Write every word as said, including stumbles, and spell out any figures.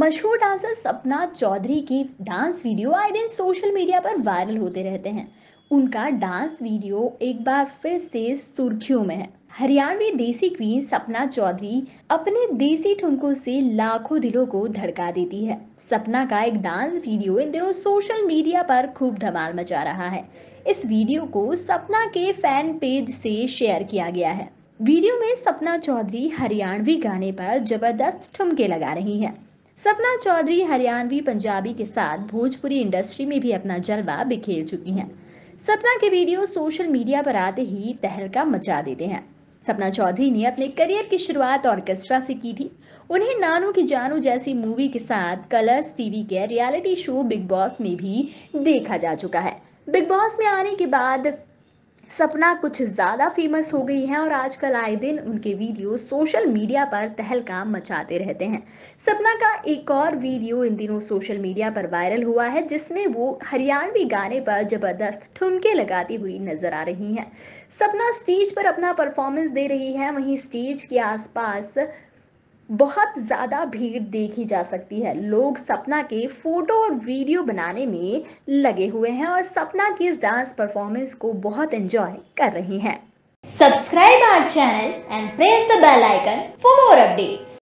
मशहूर डांसर सपना चौधरी की dance video आए दिन सोशल मीडिया पर वायरल होते रहते हैं। उनका डांस वीडियो एक बार फिर से सुर्खियों में है। हरियाणवी देसी क्वीन सपना चौधरी अपने देसी ठुमकों से लाखों दिलों को धड़का देती है। सपना का एक डांस वीडियो इन दिनों सोशल मीडिया पर खूब धमाल मचा रहा है। इस वीडियो को सपना के फैन पेज से शेयर किया गया है। वीडियो में सपना चौधरी हरियाणवी गाने पर जबरदस्त ठुमके लगा रही है। सपना चौधरी हरियाणवी पंजाबी के साथ भोजपुरी इंडस्ट्री में भी अपना जलवा बिखेर चुकी हैं। सपना के वीडियो सोशल मीडिया पर आते ही तहलका मचा देते हैं। सपना चौधरी ने अपने करियर की शुरुआत ऑर्केस्ट्रा से की थी। उन्हें नानू की जानू जैसी मूवी के साथ कलर्स टीवी के रियलिटी शो बिग बॉस में भी देखा जा चुका है। बिग बॉस में आने के बाद सपना कुछ ज़्यादा फेमस हो गई हैं और आजकल आए दिन उनके वीडियो सोशल मीडिया पर तहलका मचाते रहते हैं। सपना का एक और वीडियो इन दिनों सोशल मीडिया पर वायरल हुआ है, जिसमें वो हरियाणवी गाने पर जबरदस्त ठुमके लगाती हुई नजर आ रही हैं। सपना स्टेज पर अपना परफॉर्मेंस दे रही है, वहीं स्टेज के आसपास बहुत ज़्यादा भीड़ देखी जा सकती है। लोग सपना के फोटो और वीडियो बनाने में लगे हुए हैं और सपना की इस डांस परफॉर्मेंस को बहुत एंजॉय कर रही हैं। Subscribe our channel and press the bell icon for more updates.